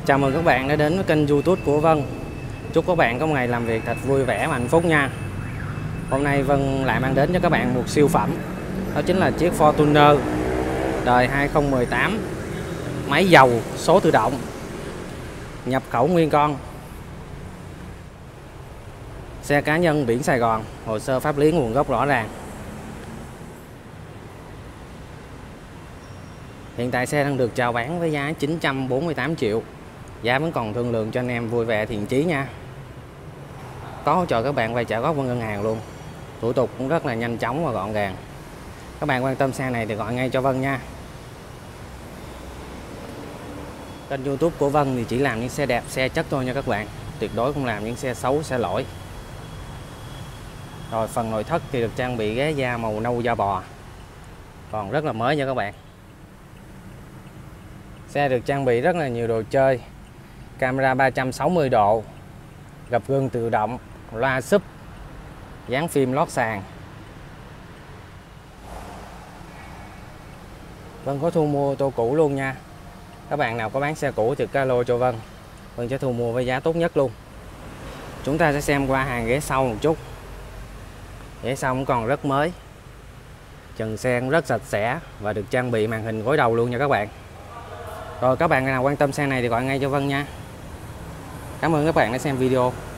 Chào mừng các bạn đã đến với kênh YouTube của Vân. Chúc các bạn có một ngày làm việc thật vui vẻ và hạnh phúc nha. Hôm nay Vân lại mang đến cho các bạn một siêu phẩm. Đó chính là chiếc Fortuner đời 2018, máy dầu số tự động, nhập khẩu nguyên con. Xe cá nhân biển Sài Gòn, hồ sơ pháp lý nguồn gốc rõ ràng. Hiện tại xe đang được chào bán với giá 948 triệu. Giá vẫn còn thương lượng cho anh em vui vẻ thiện chí nha. Có hỗ trợ các bạn vay trả góp qua ngân hàng luôn. Thủ tục cũng rất là nhanh chóng và gọn gàng. Các bạn quan tâm xe này thì gọi ngay cho Vân nha. Kênh YouTube của Vân thì chỉ làm những xe đẹp, xe chất thôi nha các bạn. Tuyệt đối không làm những xe xấu, xe lỗi. Rồi phần nội thất thì được trang bị ghế da màu nâu da bò, còn rất là mới nha các bạn. Xe được trang bị rất là nhiều đồ chơi, camera 360 độ, gập gương tự động, loa sub, dán phim lót sàn. Vân có thu mua ô tô cũ luôn nha. Các bạn nào có bán xe cũ thì alo cho Vân, Vân sẽ thu mua với giá tốt nhất luôn. Chúng ta sẽ xem qua hàng ghế sau một chút. Ghế sau cũng còn rất mới, trần xe cũng rất sạch sẽ và được trang bị màn hình gối đầu luôn nha các bạn. Rồi các bạn nào quan tâm xe này thì gọi ngay cho Vân nha. Cảm ơn các bạn đã xem video.